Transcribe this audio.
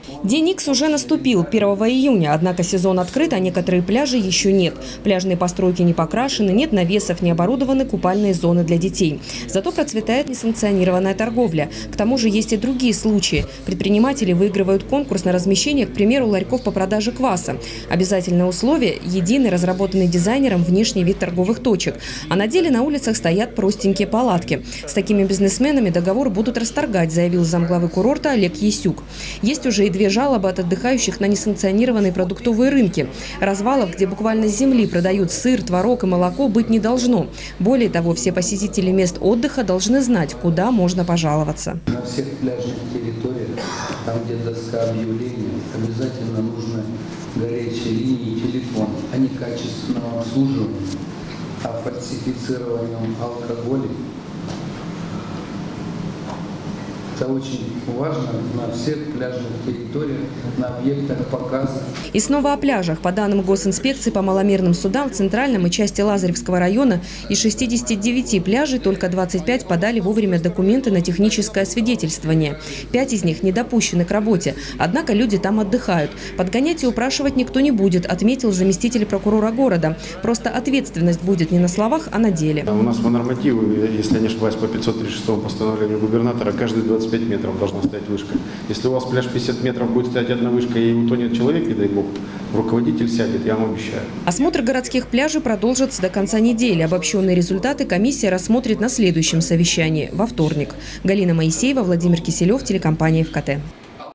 День Икс уже наступил 1 июня, однако сезон открыт, а некоторые пляжи еще нет. Пляжные постройки не покрашены, нет навесов, не оборудованы купальные зоны для детей. Зато процветает несанкционированная торговля. К тому же есть и другие случаи. Предприниматели выигрывают конкурс на размещение, к примеру, ларьков по продаже кваса. Обязательное условие – единый, разработанный дизайнером внешний вид торговых точек. А на деле на улицах стоят простенькие палатки. С такими бизнесменами договор будут расторгать, заявил замглавы курорта Олег Ясюк. Есть уже и две жалобы от отдыхающих на несанкционированные продуктовые рынки. Развалов, где буквально с земли продают сыр, творог и молоко, быть не должно. Более того, все посетители мест отдыха должны знать, куда можно пожаловаться. На всех пляжных территориях, там где доска объявлений, обязательно нужны горячие линии и телефон, а не качественного обслуживания, а фальсифицированием алкоголя. Это очень важно на всех пляжных территориях, на объектах показа. И снова о пляжах. По данным госинспекции по маломерным судам в центральном и части Лазаревского района из 69 пляжей только 25 подали вовремя документы на техническое освидетельствование. 5 из них не допущены к работе. Однако люди там отдыхают. Подгонять и упрашивать никто не будет, отметил заместитель прокурора города. Просто ответственность будет не на словах, а на деле. У нас по нормативу, если я не ошибаюсь, по 536 постановлению губернатора, каждые 25 метров должна стоять вышка. Если у вас пляж 50 метров будет стоять одна вышка и утонет человек, не дай бог, руководитель сядет, я вам обещаю. Осмотр городских пляжей продолжится до конца недели. Обобщенные результаты комиссия рассмотрит на следующем совещании во вторник. Галина Моисеева, Владимир Киселев, телекомпания ФКТ.